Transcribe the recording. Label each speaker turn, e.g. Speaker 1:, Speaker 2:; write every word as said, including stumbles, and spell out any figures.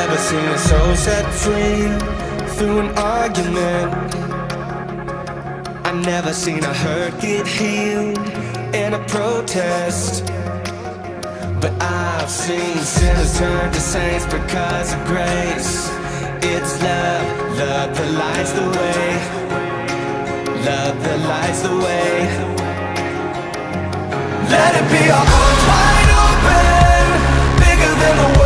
Speaker 1: never seen a soul set free through an argument. I've never seen a hurt get healed in a protest. But I've seen sinners turn to saints because of grace. It's love, love that lights the way. Love that lights the way. Let it be our arms wide open, bigger than the world.